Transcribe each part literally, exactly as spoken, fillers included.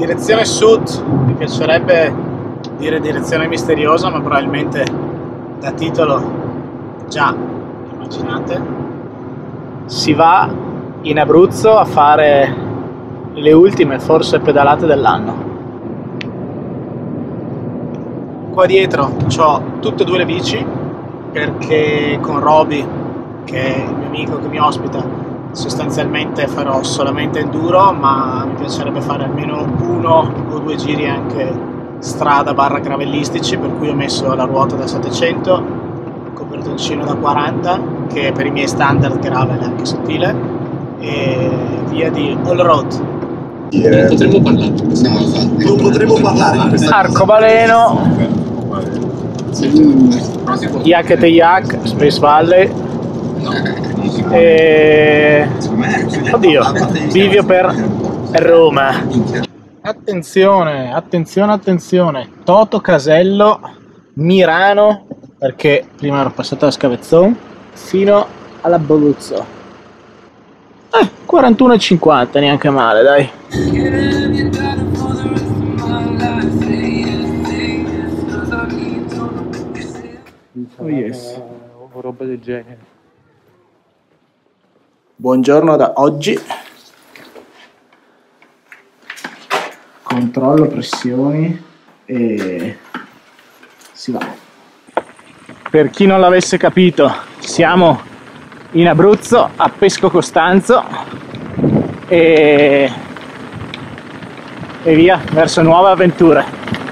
Direzione sud, mi piacerebbe dire direzione misteriosa, ma probabilmente da titolo già immaginate. Si va in Abruzzo a fare le ultime forse pedalate dell'anno. Qua dietro ho tutte e due le bici, perché con Roby, che è il mio amico che mi ospita, sostanzialmente farò solamente enduro, ma mi piacerebbe fare almeno uno o due giri anche strada barra gravellistici, per cui ho messo la ruota da settecento, copertoncino da quaranta, che per i miei standard gravel è anche sottile, e via di all road. Non potremmo parlare. No, non potremmo parlare di questa Arcobaleno, Yak e Yak, Space Valley, e oddio, bivio per Roma. Attenzione, attenzione, attenzione, Toto Casello, Mirano, perché prima ero passato da Scavezzon, fino all'Abruzzo. Eh, quarantuno e cinquanta, neanche male, dai. Oh yes. O roba del genere. Buongiorno da oggi. Controllo pressioni e si va. Per chi non l'avesse capito, siamo in Abruzzo, a Pesco Costanzo, e, e via verso nuove avventure.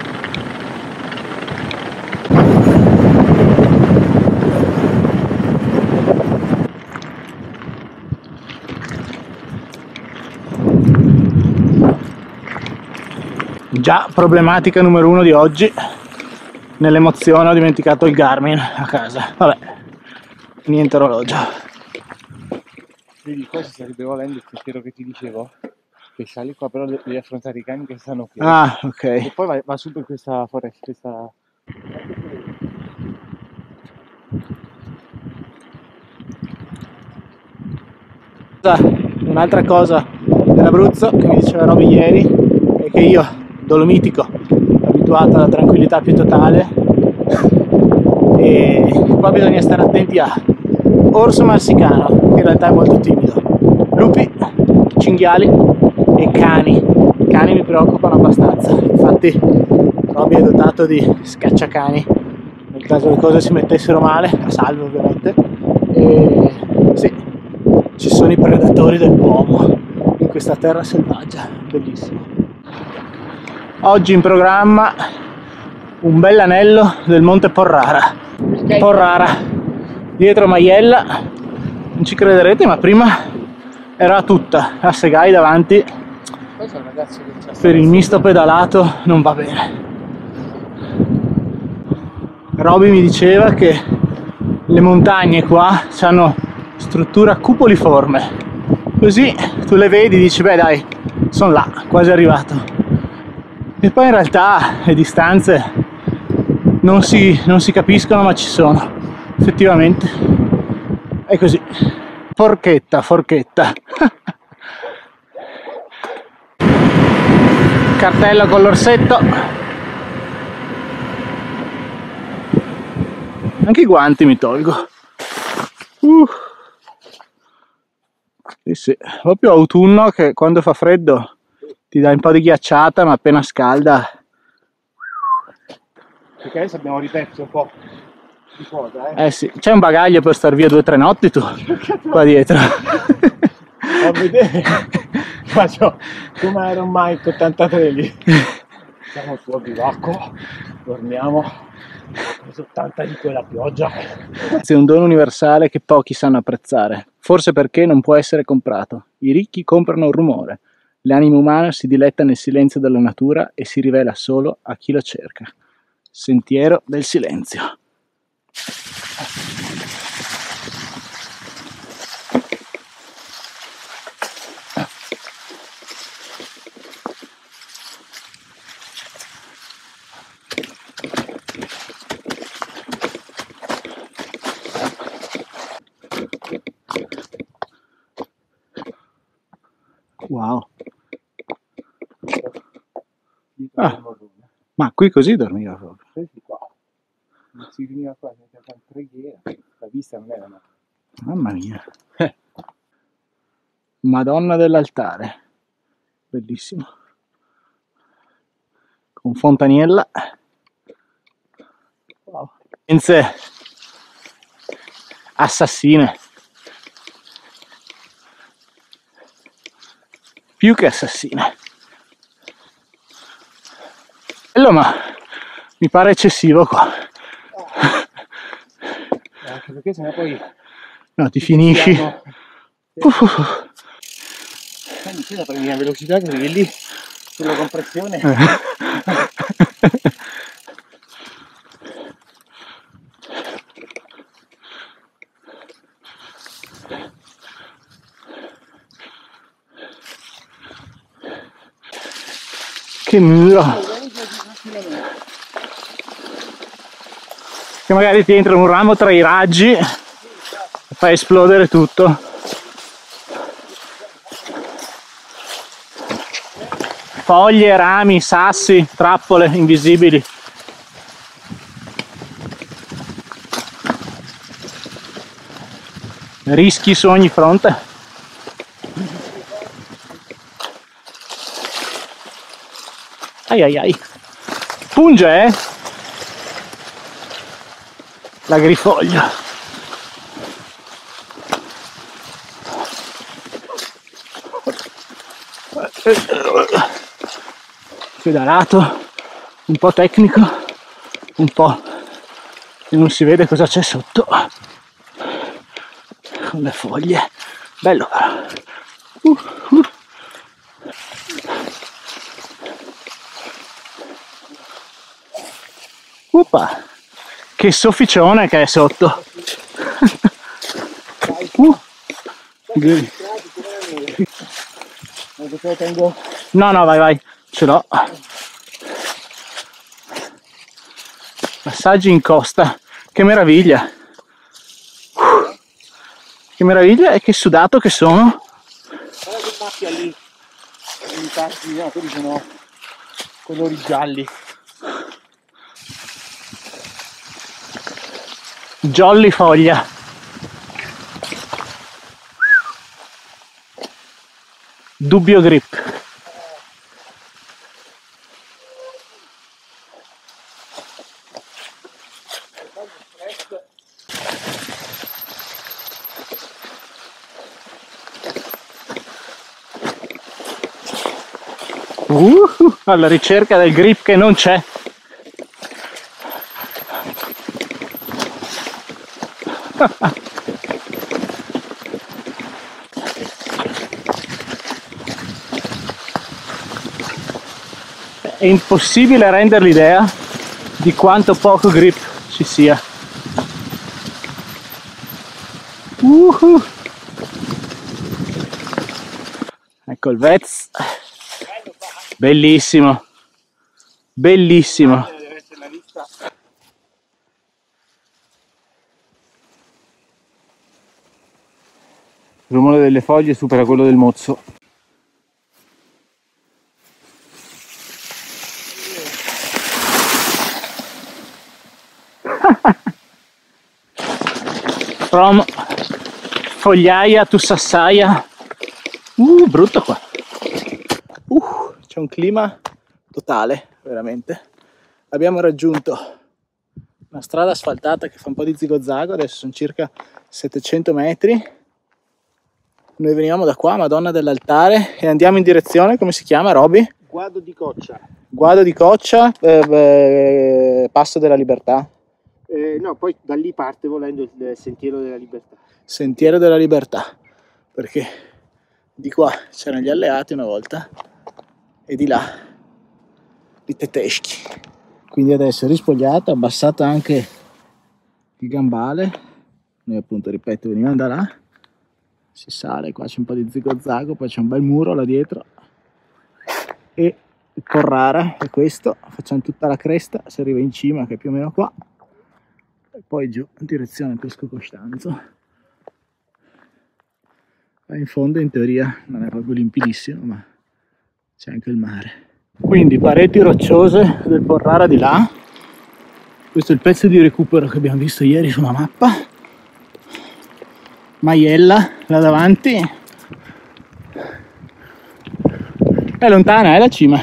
Già problematica numero uno di oggi, nell'emozione ho dimenticato il Garmin a casa. Vabbè, niente orologio. Vedi, qua si starebbe volendo il sentiero che ti dicevo, che sali qua, però devi affrontare i cani che stanno qui. Ah, ok. E poi va, va su per questa foresta, questa... Un'altra cosa dell'Abruzzo che mi diceva Roby ieri è che io, dolomitico, abituato alla tranquillità più totale, e qua bisogna stare attenti a orso marsicano, che in realtà è molto timido, lupi, cinghiali e cani. I cani mi preoccupano abbastanza, infatti Roby è dotato di scacciacani nel caso le cose si mettessero male, a salvo ovviamente. E sì, ci sono i predatori dell'uomo in questa terra selvaggia, bellissimo. Oggi in programma un bel anello del Monte Porrara. Porrara, dietro Maiella, non ci crederete, ma prima era tutta a Segai davanti. Per il misto pedalato non va bene. Roby mi diceva che le montagne qua hanno struttura cupoliforme, così tu le vedi e dici beh dai, sono là, quasi arrivato, e poi in realtà le distanze non si, non si capiscono, ma ci sono, effettivamente è così. Forchetta, forchetta. Cartello con l'orsetto. Anche i guanti mi tolgo. Uh. Sì, sì. Proprio autunno che quando fa freddo ti dà un po' di ghiacciata, ma appena scalda. Perché adesso abbiamo ripetuto un po' di cosa, eh? Eh sì, c'è un bagaglio per star via due o tre notti tu, qua dietro. A vedere. Faccio come Iron Mike ottantatré lì. Siamo su a bivacco, dormiamo. Ho preso tanta di quella pioggia. È un dono universale che pochi sanno apprezzare, forse perché non può essere comprato. I ricchi comprano il rumore, l'animo umano si diletta nel silenzio della natura e si rivela solo a chi lo cerca. Sentiero del silenzio. Wow. Ah, ma qui così dormiva proprio. Senti qua, non si veniva qua, senza fare preghiera, la vista non era una... Mamma mia. Madonna dell'altare, bellissimo, con fontaniella. Wow. Senze assassine, più che assassine. Bello, ma mi pare eccessivo qua. Anche perché sennò poi... No, ti finisci. Uff. Quindi c'è da prendere la velocità che lì sulla compressione. Che muro. Che magari ti entra un ramo tra i raggi e fai esplodere tutto. Foglie, rami, sassi, trappole invisibili. Rischi su ogni fronte. Ai ai ai. Punge, eh? L'agrifoglio. Pedalato, un po' tecnico, un po' e non si vede cosa c'è sotto con le foglie. Bello però. Uh, uh. Uppa, che sofficione che è sotto. uh. No, no, vai, vai, ce l'ho. Passaggi in costa, che meraviglia. Uh. Che meraviglia e che sudato che sono. Guarda che macchia lì, tanti, no, quelli sono colori gialli. Jolly foglia. Dubbio grip. Uh, alla ricerca del grip che non c'è. È impossibile rendere l'idea di quanto poco grip ci sia. Uh-huh. Ecco il Vez. Bellissimo. Bellissimo. Il rumore delle foglie supera quello del mozzo. From fogliaia to sassaia. Uh, brutto qua. Uh, c'è un clima totale, veramente. Abbiamo raggiunto una strada asfaltata che fa un po' di zigozago, adesso sono circa settecento metri. Noi veniamo da qua, Madonna dell'Altare, e andiamo in direzione, come si chiama, Roby? Guado di Coccia. Guado di Coccia, eh, eh, Passo della Libertà. Eh, no, poi da lì parte volendo il Sentiero della Libertà. Sentiero della Libertà, perché di qua c'erano gli alleati una volta e di là i tedeschi. Quindi adesso rispogliato, abbassato anche il gambale. Noi appunto, ripeto, venivamo da là. Si sale, qua c'è un po' di zigozago, poi c'è un bel muro là dietro e il Corrara è questo, facciamo tutta la cresta, si arriva in cima che è più o meno qua e poi giù in direzione Pesco Costanzo. Qua in fondo in teoria non è proprio limpidissimo, ma c'è anche il mare. Quindi pareti rocciose del Porrara di là. Questo è il pezzo di recupero che abbiamo visto ieri sulla mappa. Maiella là davanti. È lontana, è la cima.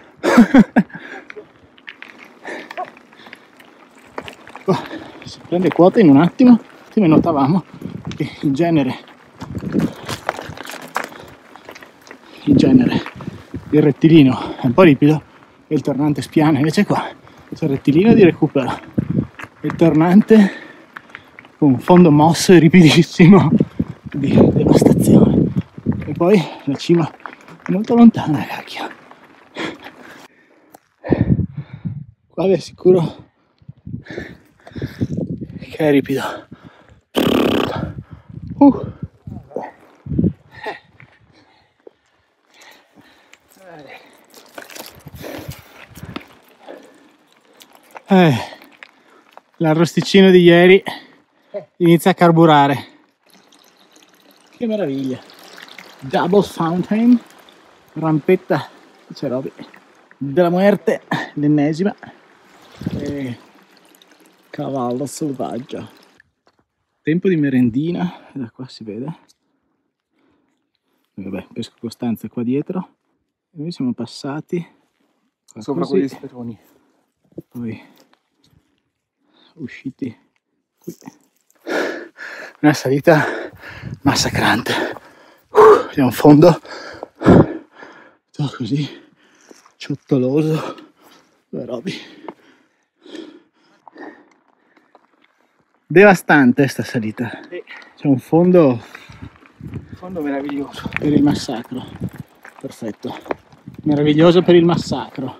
Oh, si prende quota in un attimo. Come notavamo che in genere in genere il rettilino è un po' ripido e il tornante spiana, invece qua c'è il rettilino di recupero e il tornante con un fondo mosso e ripidissimo di devastazione, e poi la cima è molto lontana, cacchio. Qua vi assicuro che è ripido. uh. Eh, l'arrosticino di ieri inizia a carburare. Che meraviglia! Double Fountain, rampetta, c'è Roby, della muerte, l'ennesima, e cavallo selvaggio. Tempo di merendina, da qua si vede. E vabbè, Pesco Costanza qua dietro. E noi siamo passati sopra quegli speroni. Poi usciti qui. Una salita massacrante. Uh, c'è un fondo tutto così ciottoloso. Dove Roby? Devastante sta salita. C'è un fondo, fondo meraviglioso per il massacro. Perfetto. Meraviglioso per il massacro.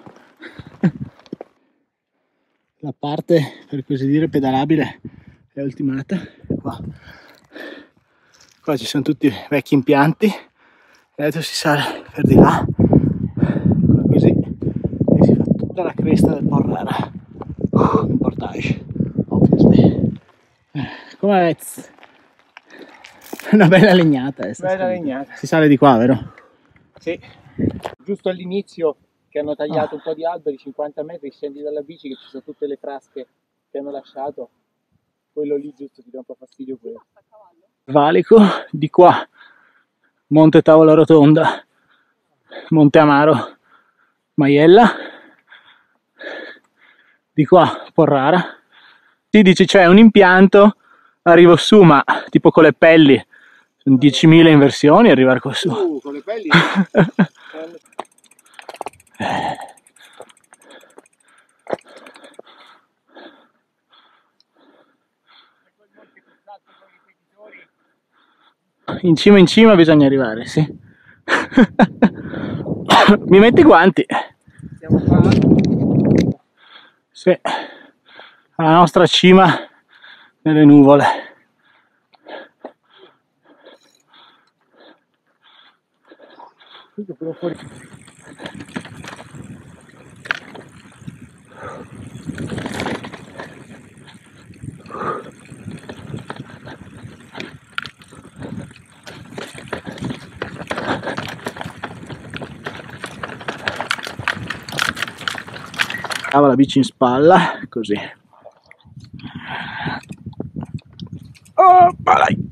La parte, per così dire, pedalabile è ultimata. Qua, qua ci sono tutti vecchi impianti e adesso si sale per di là, così, e si fa tutta la cresta del Porrara uh, in portage, obviously. Come vedi? Una bella legnata. Bella salita. legnata. Si sale di qua, vero? Sì, giusto all'inizio che hanno tagliato oh. un po' di alberi, cinquanta metri, scendi dalla bici che ci sono tutte le frasche che hanno lasciato, quello lì giusto ti dà un po' fastidio quello. Valico, di qua Monte Tavola Rotonda, Monte Amaro, Maiella, di qua Porrara. Si dice c'è un impianto, arrivo su, ma tipo con le pelli, sono diecimila inversioni arrivare qua su. Uh, con le pelli? In cima in cima bisogna arrivare, sì. Mi metti i guanti. Siamo qua. Sì. Alla nostra cima nelle nuvole. Cava la bici in spalla, così. Oh, dai.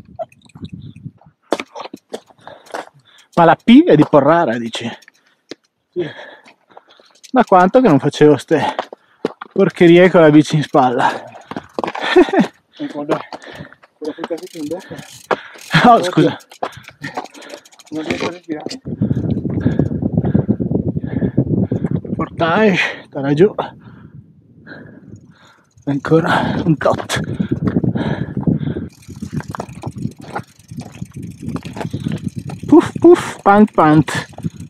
Ma la P è di Porrara, dici? Sì. Ma quanto che non facevo ste porcherie con la bici in spalla? Quando quella frittata in bocca. Oh, scusa. Non riesco a respirare. Portage, da giù. Ancora un tot. Puff puff, pant pant.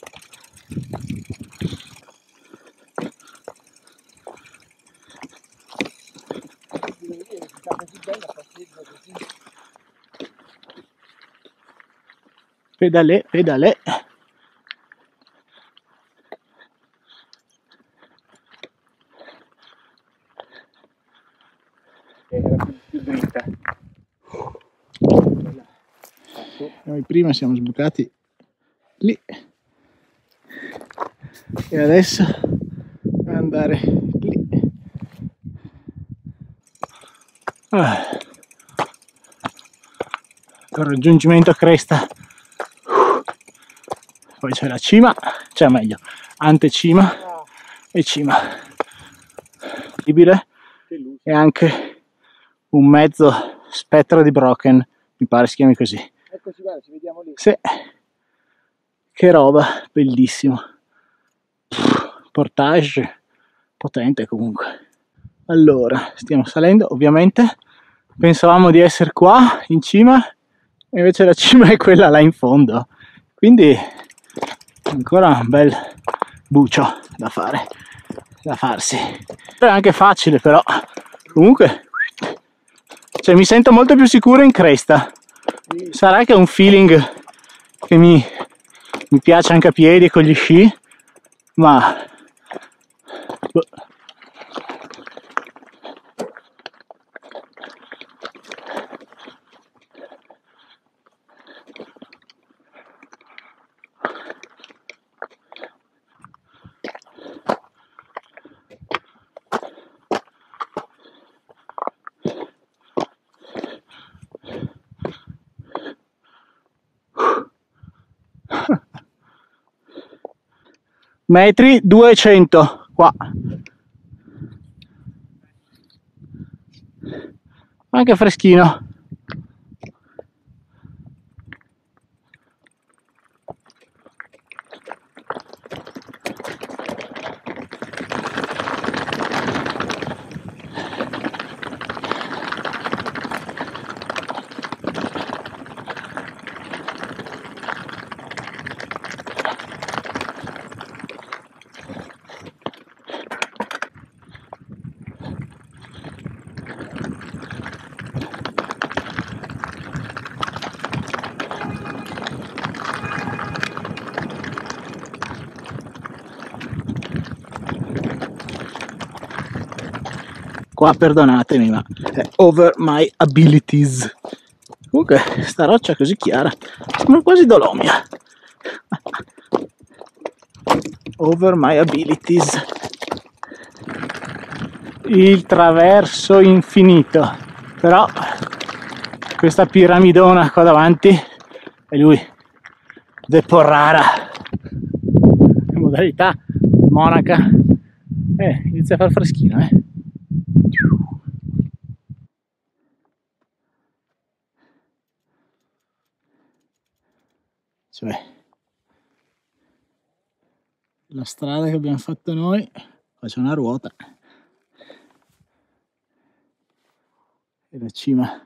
Pedale, pedale. Era più dritta. Noi prima siamo sbucati lì. e adesso andare lì. Ah. Il raggiungimento a cresta, poi c'è la cima, cioè meglio antecima e cima, incredibile, e anche un mezzo spettro di Brocken, mi pare si chiami così. Eccoci, guarda, ci vediamo lì. Sì, che roba, bellissimo. Portage potente comunque. Allora, stiamo salendo, ovviamente pensavamo di essere qua in cima e invece la cima è quella là in fondo, quindi ancora un bel bucio da fare, da farsi. È anche facile, però comunque, cioè, mi sento molto più sicuro in cresta. Sarà che è un feeling che mi, mi piace anche a piedi con gli sci, ma boh. Metri duecento qua, anche freschino. Qua perdonatemi, ma è over my abilities. Comunque sta roccia così chiara, sembra quasi Dolomia. Over my abilities. Il traverso infinito, però questa piramidona qua davanti è lui, De Porrara, modalità monaca. Eh, inizia a far freschino, eh. Cioè, la strada che abbiamo fatto noi, qua c'è una ruota e la cima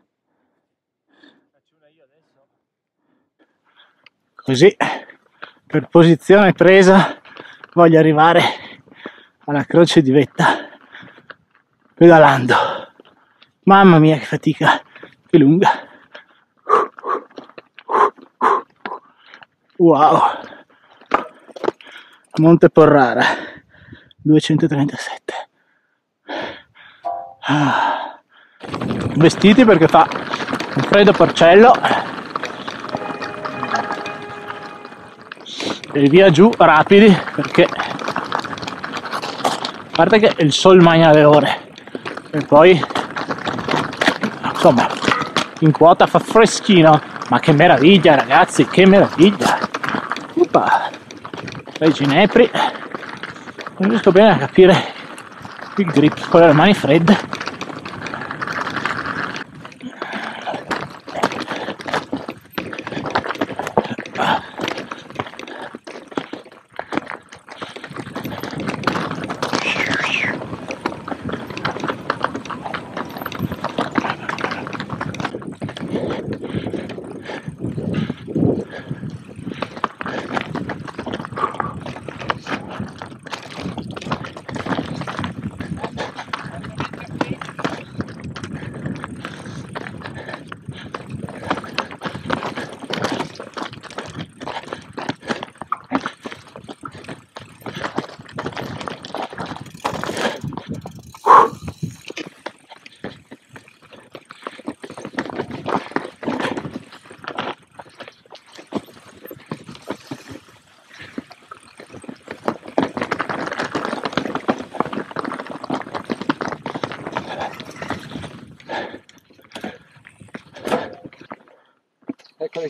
così, per posizione presa voglio arrivare alla croce di vetta pedalando. Mamma mia che fatica, che lunga. Wow, Monte Porrara duecentotrentasette. Ah. Vestiti perché fa un freddo porcello e via giù rapidi, perché a parte che il sol magna le ore e poi insomma in quota fa freschino, ma che meraviglia ragazzi, che meraviglia. Uppa, bei ginepri, non riesco bene a capire il grip con le mani fredde.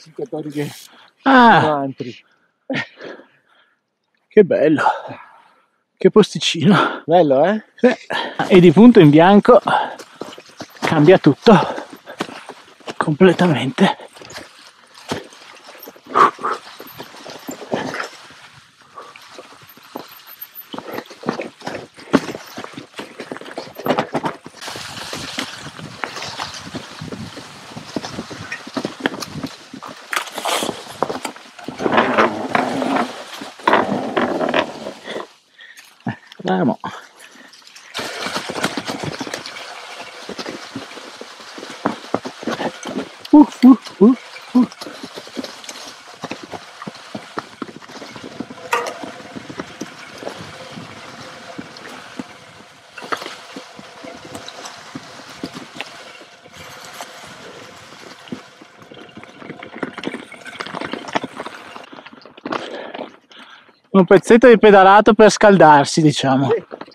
classificatori che Ah, altri. che bello. Che posticino. Bello, eh? E di punto in bianco cambia tutto completamente. Ramo. Uh, uh, uh, uh. Un pezzetto di pedalato per scaldarsi, diciamo.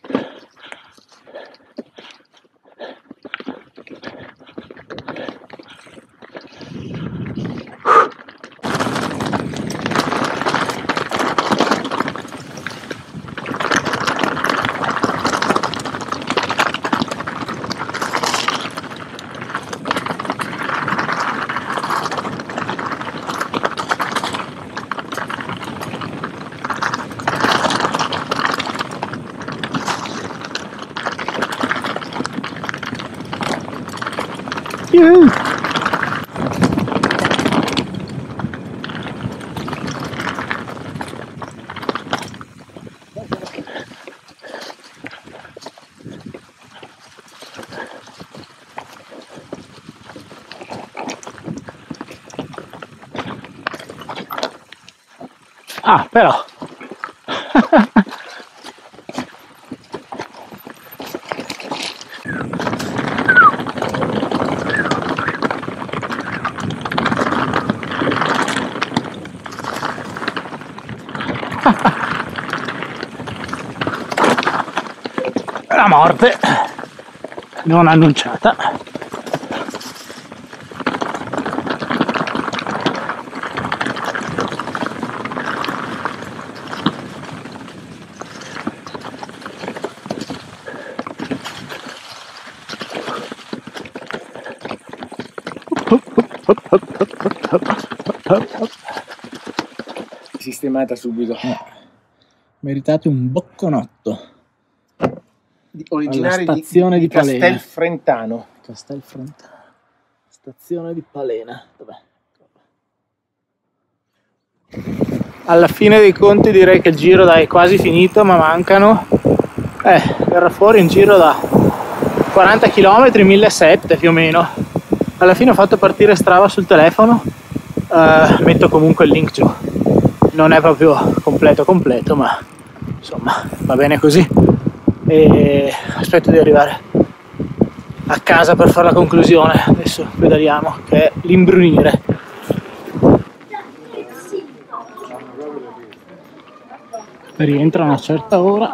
Yuhu. Ah, però. La morte non annunciata. Sistemata subito. Meritate un bocconotto. Originari Alla stazione di, di, di Palena. Castelfrentano. Castelfrentano. Stazione di Palena. Dov'è? Alla fine dei conti direi che il giro dai, è quasi finito, ma mancano. Eh, verrà fuori un giro da quaranta chilometri, millesettecento più o meno. Alla fine ho fatto partire Strava sul telefono. Uh, metto comunque il link giù. Non è proprio completo completo, ma insomma va bene così. E aspetto di arrivare a casa per fare la conclusione. Adesso pedaliamo, che è l'imbrunire. Rientra a una certa ora.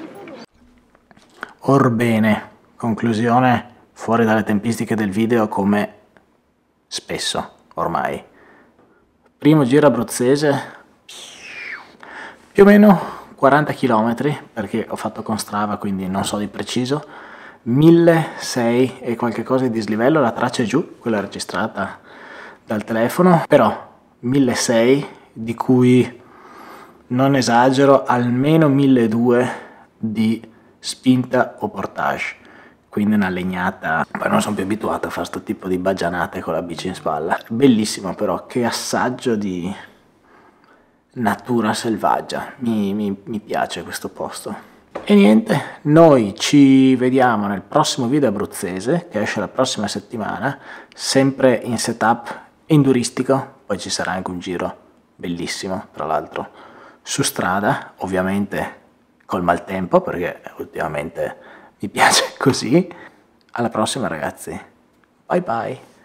Orbene, conclusione fuori dalle tempistiche del video, come spesso ormai. Primo giro abruzzese, più o meno quaranta chilometri, perché ho fatto con Strava, quindi non so di preciso, milleseicento e qualche cosa di dislivello, la traccia è giù, quella registrata dal telefono, però milleseicento, di cui non esagero, almeno milleduecento di spinta o portage, quindi una legnata. Poi non sono più abituato a fare questo tipo di baggianate con la bici in spalla. Bellissimo, però che assaggio di natura selvaggia, mi, mi, mi piace questo posto. E niente, noi ci vediamo nel prossimo video abruzzese che esce la prossima settimana, sempre in setup enduristico. Poi ci sarà anche un giro bellissimo, tra l'altro su strada, ovviamente col maltempo, perché ultimamente mi piace così. Alla prossima ragazzi, bye bye.